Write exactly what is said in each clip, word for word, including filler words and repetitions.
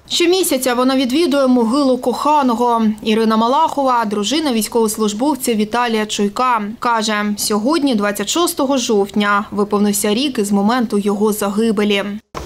Щомісяця вона відвідує могилу коханого. Ірина Малахова – дружина військовослужбовця Віталія Чуйка. Каже, сьогодні, двадцять шостого жовтня, виповнився рік із моменту його загибелі.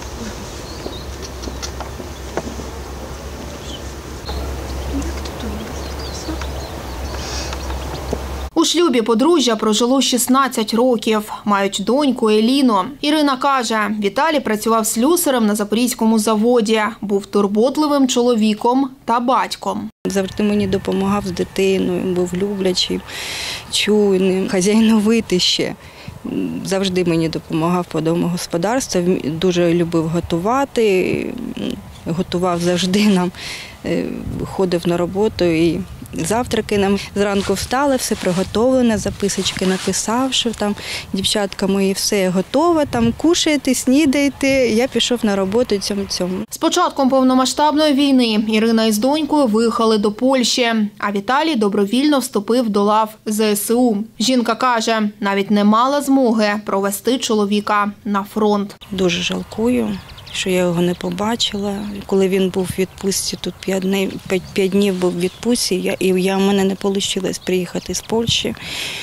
У шлюбі подружжя прожило шістнадцять років. Мають доньку Еліну. Ірина каже, Віталій працював слюсарем на Запорізькому заводі. Був турботливим чоловіком та батьком. Завжди мені допомагав з дитиною, був люблячим, чуйним, хазяйновитий ще. Завжди мені допомагав по домогосподарству, дуже любив готувати, готував завжди нам, ходив на роботу і завтраки нам зранку встали, все приготовлене, записочки написав, що там дівчатка мої все готове, там кушаєте, снідаєте. Я пішов на роботу цьому цьому. З початком повномасштабної війни Ірина із донькою виїхали до Польщі, а Віталій добровільно вступив до лав зе ес у. Жінка каже, навіть не мала змоги провести чоловіка на фронт. Дуже жалкую, що я його не побачила. Коли він був в відпустці, тут п'ять днів, п'ять днів був в відпустці, я, і я, в мене не вийшло приїхати з Польщі.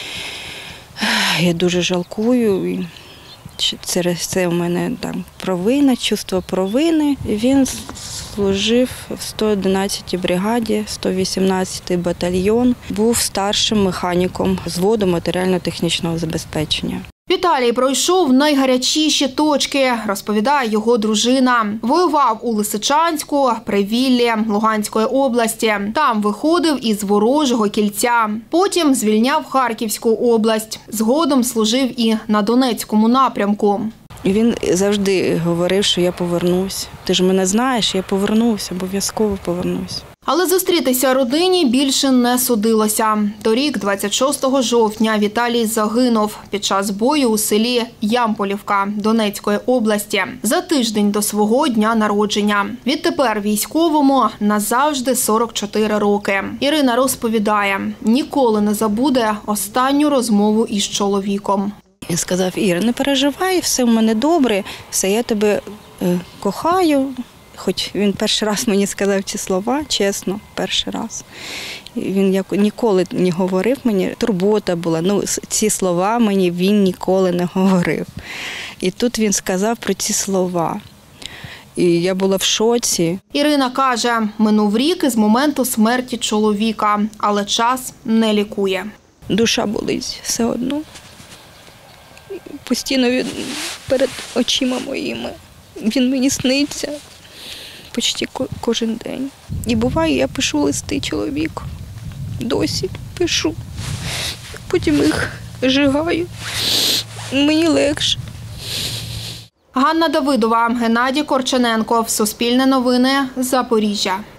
Я дуже жалкую. І через це у мене там провина, чувство провини. Він служив в сто одинадцятій бригаді, сто вісімнадцятий батальйон. Був старшим механіком взводу матеріально-технічного забезпечення. Віталій пройшов найгарячіші точки, розповідає його дружина. Воював у Лисичанську, Привіллі, Луганської області. Там виходив із ворожого кільця. Потім звільняв Харківську область. Згодом служив і на Донецькому напрямку. Він завжди говорив, що я повернусь. Ти ж мене знаєш, я повернусь, обов'язково повернусь. Але зустрітися родині більше не судилося. Торік, двадцять шостого жовтня, Віталій загинув під час бою у селі Ямполівка Донецької області за тиждень до свого дня народження. Відтепер військовому назавжди сорок чотири роки. Ірина розповідає, ніколи не забуде останню розмову із чоловіком. Він сказав, Іра, не переживай, все в мене добре, все, я тебе е, кохаю. Хоч він перший раз мені сказав ці слова, чесно, перший раз. Він як, ніколи не говорив мені, турбота була, ну ці слова мені він ніколи не говорив. І тут він сказав про ці слова. І я була в шоці. Ірина каже, минув рік із моменту смерті чоловіка, але час не лікує. Душа болить все одно. Постійно він перед очима моїми. Він мені сниться. Почти кожен день. І буває, я пишу листи чоловіку. Досі пишу. Потім їх зжигаю. Мені легше. Ганна Давидова, Геннадій Корчененков. Суспільне новини. Запоріжжя.